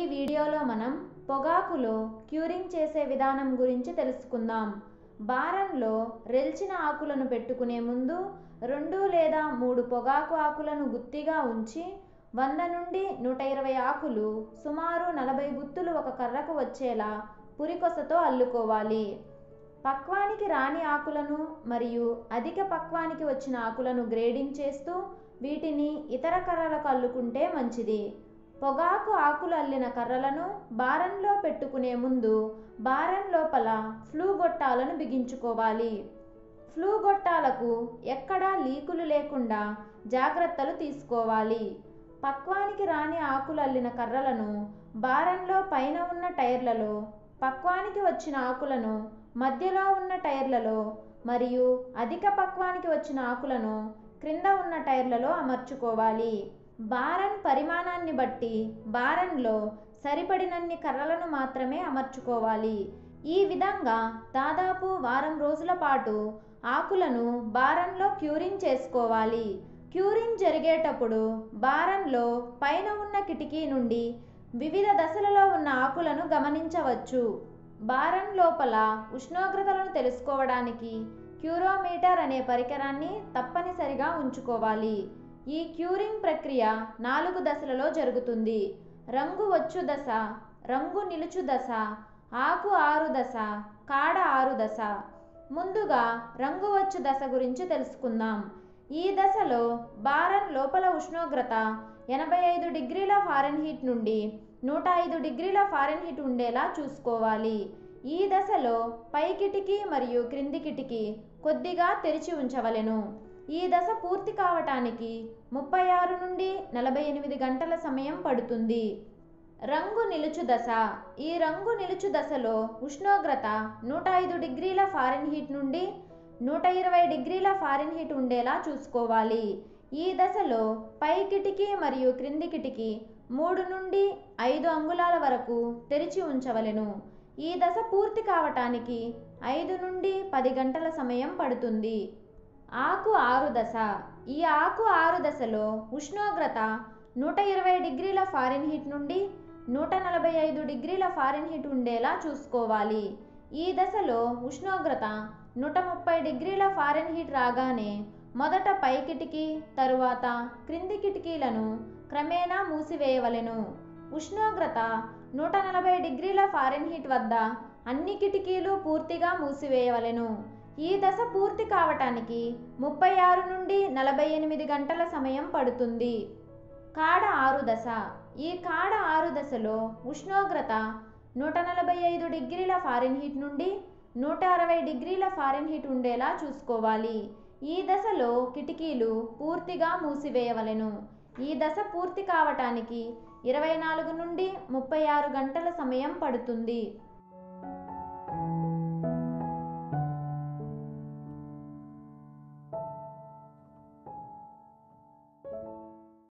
వీడియోలో మనం పొగాకులో క్యూరింగ్ చేసే విధానం గురించి తెలుసుకుందాం. బారన్లో రెల్చిన ఆకులను పెట్టుకునే ముందు 2 లేదా 3 పొగాకు ఆకులను గుత్తిగా ఉంచి 100 నుండి 120 ఆకులు సుమారు 40 గుత్తులు ఒక కర్రకు వచ్చేలా పురికొసతో అల్లుకోవాలి. పక్వానికి రాని ఆకులను మరియు అధిక పక్వానికి వచ్చిన ఆకులను గ్రేడింగ్ చేస్తూ వీటిని ఇతర కర్రలకు అల్లుకుంటే మంచిది. పొగాకు ఆకులు అల్లిన కర్రలను బారన్లో పెట్టుకునే ముందు బారన్ లోపల ఫ్లూ గొట్టాలను బిగించుకోవాలి. ఫ్లూ గొట్టాలకు ఎక్కడా లీకులు లేకుండా జాగ్రత్తలు తీసుకోవాలి. పక్వానికి రాని ఆకులు అల్లిన కర్రలను బారన్లో పైన ఉన్న టైర్లలో, పక్వానికి వచ్చిన ఆకులను మధ్యలో ఉన్న టైర్లలో మరియు అధిక పక్వానికి వచ్చిన ఆకులను క్రింద ఉన్న టైర్లలో అమర్చుకోవాలి. బారన్ పరిమాణాన్ని బట్టి బారన్లో సరిపడినన్ని కర్రలను మాత్రమే అమర్చుకోవాలి. ఈ విధంగా దాదాపు వారం రోజుల పాటు ఆకులను బారన్లో క్యూరింగ్ చేసుకోవాలి. క్యూరింగ్ జరిగేటప్పుడు బారన్లో పైన ఉన్న కిటికీ నుండి వివిధ దశలలో ఉన్న ఆకులను గమనించవచ్చు. బారన్ లోపల ఉష్ణోగ్రతలను తెలుసుకోవడానికి క్యూరోమీటర్ అనే పరికరాన్ని తప్పనిసరిగా ఉంచుకోవాలి. ఈ క్యూరింగ్ ప్రక్రియ 4 దశలలో జరుగుతుంది. రంగు వచ్చు దశ, రంగు నిలుచు దశ, ఆకు ఆరు దశ, కాడ ఆరు దశ. ముందుగా రంగు వచ్చు దశ గురించి తెలుసుకుందాం. ఈ దశలో బారన్ లోపల ఉష్ణోగ్రత 85 డిగ్రీల ఫారెన్హీట్ నుండి 105 డిగ్రీల ఫారెన్హీట్ ఉండేలా చూసుకోవాలి. ఈ దశలో పై కిటికీ మరియు క్రింది కిటికీ కొద్దిగా తెరిచి ఉంచవలెను. ఈ దశ పూర్తి కావటానికి 36 నుండి 48 గంటల సమయం పడుతుంది. రంగు నిలుచు దశ. ఈ రంగు నిలుచు దశలో ఉష్ణోగ్రత 105 డిగ్రీల ఫారెన్హీట్ నుండి 120 డిగ్రీల ఫారెన్హీట్ ఉండేలా చూసుకోవాలి. ఈ దశలో పై కిటికీ మరియు క్రింది కిటికీ 3 నుండి 5 అంగుళాల వరకు తెరిచి ఉంచవలెను. ఈ దశ పూర్తి కావటానికి 5 నుండి 10 గంటల సమయం పడుతుంది. ఆకు ఆరు దశ. ఈ ఆకు ఆరు దశలో ఉష్ణోగ్రత 120 డిగ్రీల ఫారెన్హీట్ నుండి 145 డిగ్రీల ఫారెన్హీట్ ఉండేలా చూసుకోవాలి. ఈ దశలో ఉష్ణోగ్రత 130 డిగ్రీల ఫారెన్హీట్ రాగానే మొదట పై కిటికీ తరువాత క్రింది కిటికీలను క్రమేణా మూసివేయవలెను. ఉష్ణోగ్రత 140 డిగ్రీల ఫారెన్హీట్ వద్ద అన్ని కిటికీలు పూర్తిగా మూసివేయవలెను. ఈ దశ పూర్తి కావటానికి 36 నుండి 48 గంటల సమయం పడుతుంది. కాడ ఆరు దశ. ఈ కాడ ఆరు దశలో ఉష్ణోగ్రత 145 డిగ్రీల ఫారెన్హీట్ నుండి 160 డిగ్రీల ఫారెన్హీట్ ఉండేలా చూసుకోవాలి. ఈ దశలో కిటికీలు పూర్తిగా మూసివేయవలెను. ఈ దశ పూర్తి కావటానికి 24 నుండి 36 గంటల సమయం పడుతుంది.